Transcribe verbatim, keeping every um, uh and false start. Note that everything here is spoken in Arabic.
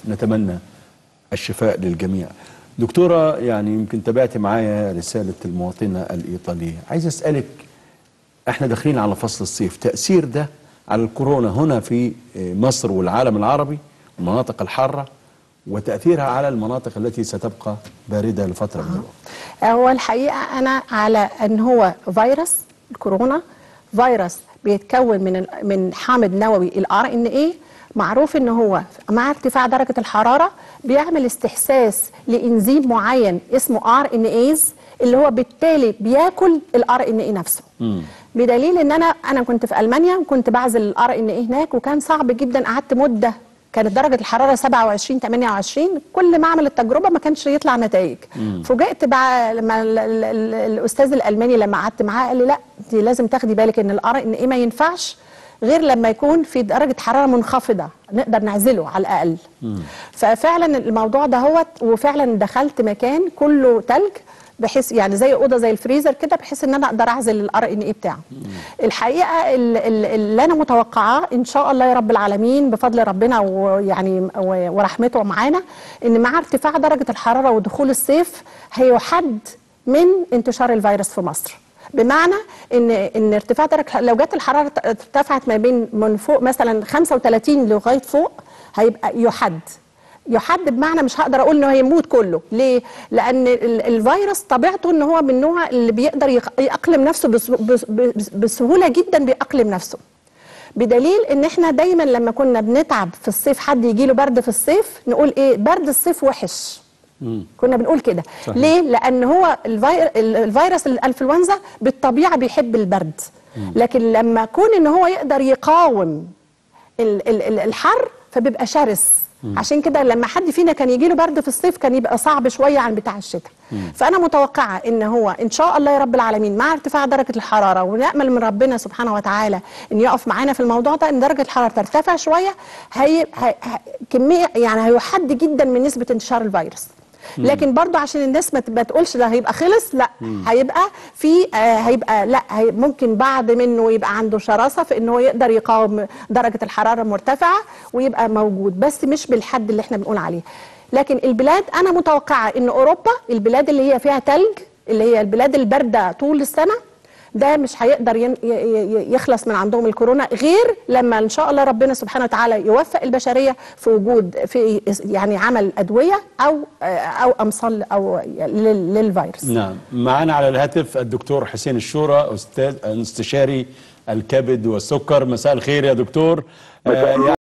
نتمنى الشفاء للجميع. دكتورة، يعني يمكن تابعتي معايا رسالة المواطنة الإيطالية، عايز أسألك، احنا داخلين على فصل الصيف، تأثير ده على الكورونا هنا في مصر والعالم العربي المناطق الحارة، وتأثيرها على المناطق التي ستبقى باردة لفترة من الوقت؟ هو الحقيقة أنا على أن هو فيروس الكورونا فيروس بيتكون من من حامض نووي الار ان ايه، معروف ان هو مع ارتفاع درجة الحرارة بيعمل استحساس لإنزيم معين اسمه ار ان ايز، اللي هو بالتالي بياكل الار ان ايه نفسه. مم. بدليل ان انا انا كنت في المانيا وكنت بعزل الار ان ايه هناك، وكان صعب جدا، قعدت مده كانت درجه الحراره سبعة وعشرين ثمانية وعشرين، كل ما اعمل التجربه ما كانش يطلع نتائج. فوجئت بقى لما ال ال ال الاستاذ الالماني لما قعدت معاه قال لي لا انت لازم تاخدي بالك ان الار ان ايه ما ينفعش غير لما يكون في درجه حراره منخفضه نقدر نعزله على الاقل. مم. ففعلا الموضوع ده هو، وفعلا دخلت مكان كله ثلج، بحيث يعني زي اوضه زي الفريزر كده، بحيث ان انا اقدر اعزل الار ان اي بتاعه. مم. الحقيقه اللي انا متوقعاه ان شاء الله يا رب العالمين بفضل ربنا ويعني ورحمته معانا، ان مع ارتفاع درجه الحراره ودخول الصيف هيحد من انتشار الفيروس في مصر. بمعنى ان ان ارتفاع درجه لو جت الحراره ارتفعت ما بين من فوق مثلا خمسة وثلاثين لغايه فوق، هيبقى يحد يحد بمعنى مش هقدر اقول انه هيموت كله. ليه؟ لان الفيروس طبيعته ان هو من النوع اللي بيقدر يأقلم نفسه بسهوله جدا، بيأقلم نفسه. بدليل ان احنا دايما لما كنا بنتعب في الصيف، حد يجي له برد في الصيف نقول ايه؟ برد الصيف وحش. مم. كنا بنقول كده. ليه؟ لان هو الفير... الفيروس الانفلونزا بالطبيعه بيحب البرد. مم. لكن لما كون ان هو يقدر يقاوم الحر فبيبقى شرس. مم. عشان كده لما حد فينا كان يجي له برد في الصيف كان يبقى صعب شويه عن بتاع الشتاء. فانا متوقعه ان هو ان شاء الله يا رب العالمين مع ارتفاع درجه الحراره، ونامل من ربنا سبحانه وتعالى ان يقف معانا في الموضوع ده، ان درجه الحراره ترتفع شويه، هي, هي... كميه يعني هيحد جدا من نسبه انتشار الفيروس. لكن برضو عشان الناس ما تقولش ده هيبقى خلص، لا. مم. هيبقى في آه هيبقى لا هي ممكن بعد منه يبقى عنده شراسه في انه يقدر يقاوم درجه الحراره المرتفعه ويبقى موجود، بس مش بالحد اللي احنا بنقول عليه. لكن البلاد انا متوقعه ان اوروبا، البلاد اللي هي فيها ثلج، اللي هي البلاد البارده طول السنه، ده مش هيقدر يخلص من عندهم الكورونا غير لما ان شاء الله ربنا سبحانه وتعالى يوفق البشريه في وجود في يعني عمل ادويه او او امصال او للفيروس. نعم، معانا على الهاتف الدكتور حسين الشورى، استاذ استشاري الكبد والسكر. مساء الخير يا دكتور.